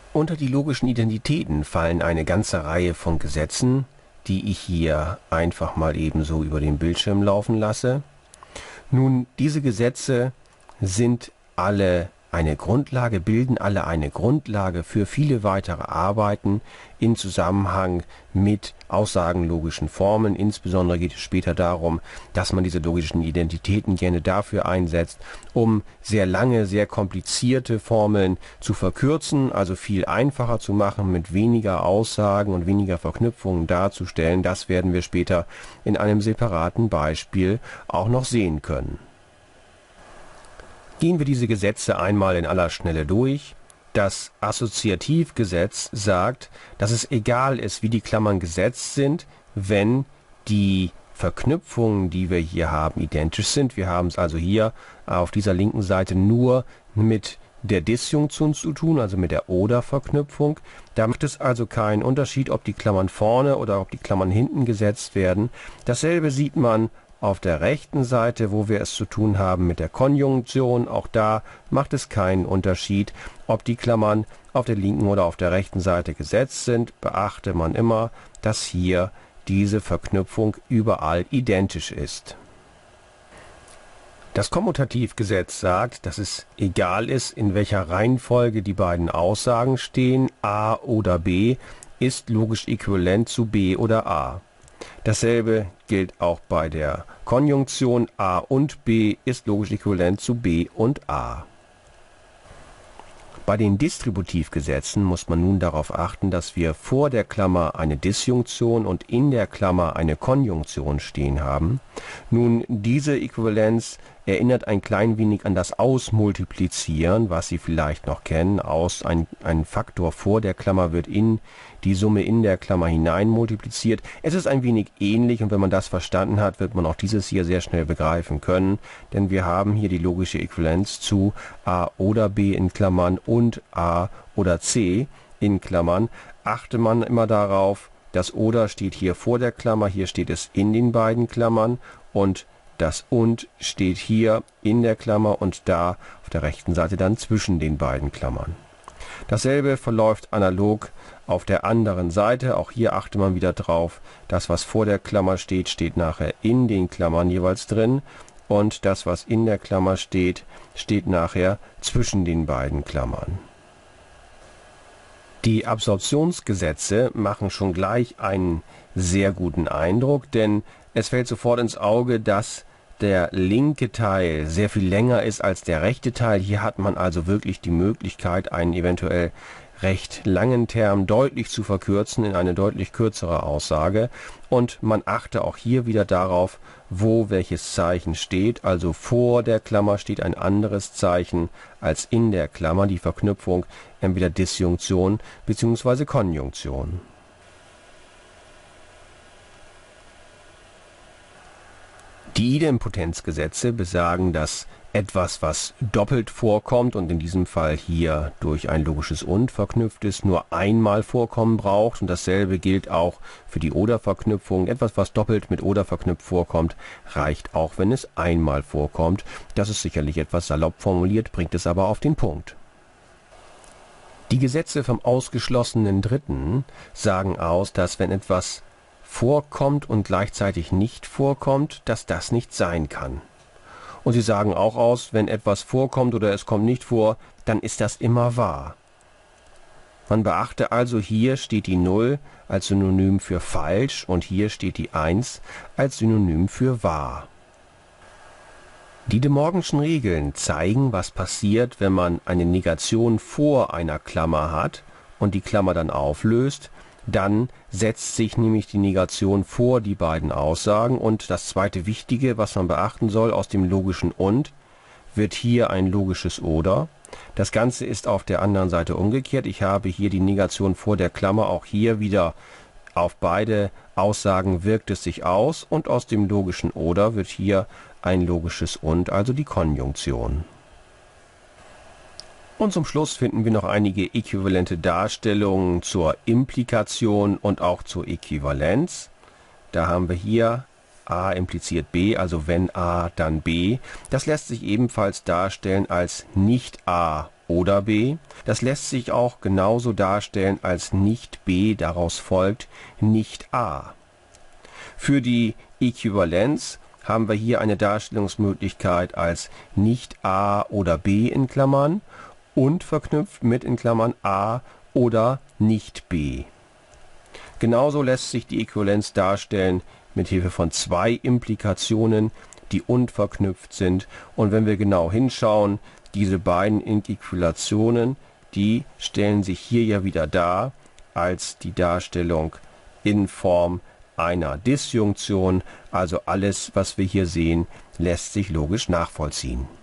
Unter die logischen Identitäten fallen eine ganze Reihe von Gesetzen, die ich hier einfach mal ebenso über den Bildschirm laufen lasse. Nun, diese Gesetze sind alle eine Grundlage, bilden alle eine Grundlage für viele weitere Arbeiten in Zusammenhang mit aussagenlogischen Formeln. Insbesondere geht es später darum, dass man diese logischen Identitäten gerne dafür einsetzt, um sehr lange, sehr komplizierte Formeln zu verkürzen, also viel einfacher zu machen, mit weniger Aussagen und weniger Verknüpfungen darzustellen. Das werden wir später in einem separaten Beispiel auch noch sehen können. Gehen wir diese Gesetze einmal in aller Schnelle durch. Das Assoziativgesetz sagt, dass es egal ist, wie die Klammern gesetzt sind, wenn die Verknüpfungen, die wir hier haben, identisch sind. Wir haben es also hier auf dieser linken Seite nur mit der Disjunktion zu tun, also mit der Oder-Verknüpfung. Da macht es also keinen Unterschied, ob die Klammern vorne oder ob die Klammern hinten gesetzt werden. Dasselbe sieht man auf der rechten Seite, wo wir es zu tun haben mit der Konjunktion. Auch da macht es keinen Unterschied, ob die Klammern auf der linken oder auf der rechten Seite gesetzt sind. Beachte man immer, dass hier diese Verknüpfung überall identisch ist. Das Kommutativgesetz sagt, dass es egal ist, in welcher Reihenfolge die beiden Aussagen stehen, A oder B ist logisch äquivalent zu B oder A. Dasselbe gilt auch bei der Konjunktion. A und B ist logisch äquivalent zu B und A. Bei den Distributivgesetzen muss man nun darauf achten, dass wir vor der Klammer eine Disjunktion und in der Klammer eine Konjunktion stehen haben. Nun, diese Äquivalenz erinnert ein klein wenig an das Ausmultiplizieren, was Sie vielleicht noch kennen. Ein Faktor vor der Klammer wird in die Summe in der Klammer hinein multipliziert. Es ist ein wenig ähnlich, und wenn man das verstanden hat, wird man auch dieses hier sehr schnell begreifen können, denn wir haben hier die logische Äquivalenz zu A oder B in Klammern und A oder C in Klammern. Achte man immer darauf, das oder steht hier vor der Klammer, hier steht es in den beiden Klammern, und das und steht hier in der Klammer und da auf der rechten Seite dann zwischen den beiden Klammern. Dasselbe verläuft analog auf der anderen Seite. Auch hier achte man wieder drauf, das, was vor der Klammer steht, steht nachher in den Klammern jeweils drin, und das, was in der Klammer steht, steht nachher zwischen den beiden Klammern. Die Absorptionsgesetze machen schon gleich einen sehr guten Eindruck, denn es fällt sofort ins Auge, dass der linke Teil sehr viel länger ist als der rechte Teil. Hier hat man also wirklich die Möglichkeit, einen eventuell recht langen Term deutlich zu verkürzen in eine deutlich kürzere Aussage. Und man achte auch hier wieder darauf, wo welches Zeichen steht. Also vor der Klammer steht ein anderes Zeichen als in der Klammer. Die Verknüpfung entweder Disjunktion bzw. Konjunktion. Die Idempotenzgesetze besagen, dass etwas, was doppelt vorkommt und in diesem Fall hier durch ein logisches und verknüpft ist, nur einmal vorkommen braucht, und dasselbe gilt auch für die Oder-Verknüpfung. Etwas, was doppelt mit Oder verknüpft vorkommt, reicht auch, wenn es einmal vorkommt. Das ist sicherlich etwas salopp formuliert, bringt es aber auf den Punkt. Die Gesetze vom ausgeschlossenen Dritten sagen aus, dass wenn etwas vorkommt und gleichzeitig nicht vorkommt, dass das nicht sein kann. Und sie sagen auch aus, wenn etwas vorkommt oder es kommt nicht vor, dann ist das immer wahr. Man beachte also, hier steht die 0 als Synonym für falsch und hier steht die 1 als Synonym für wahr. Die De Morganschen Regeln zeigen, was passiert, wenn man eine Negation vor einer Klammer hat und die Klammer dann auflöst. Dann setzt sich nämlich die Negation vor die beiden Aussagen, und das zweite Wichtige, was man beachten soll, aus dem logischen und wird hier ein logisches oder. Das Ganze ist auf der anderen Seite umgekehrt. Ich habe hier die Negation vor der Klammer, auch hier wieder auf beide Aussagen wirkt es sich aus, und aus dem logischen oder wird hier ein logisches und, also die Konjunktion. Und zum Schluss finden wir noch einige äquivalente Darstellungen zur Implikation und auch zur Äquivalenz. Da haben wir hier A impliziert B, also wenn A, dann B. Das lässt sich ebenfalls darstellen als nicht A oder B. Das lässt sich auch genauso darstellen als nicht B, daraus folgt nicht A. Für die Äquivalenz haben wir hier eine Darstellungsmöglichkeit als nicht A oder B in Klammern und verknüpft mit in Klammern A oder nicht B. Genauso lässt sich die Äquivalenz darstellen mit Hilfe von zwei Implikationen, die und verknüpft sind. Und wenn wir genau hinschauen, diese beiden Äquivalenzen, die stellen sich hier ja wieder dar als die Darstellung in Form einer Disjunktion. Also alles, was wir hier sehen, lässt sich logisch nachvollziehen.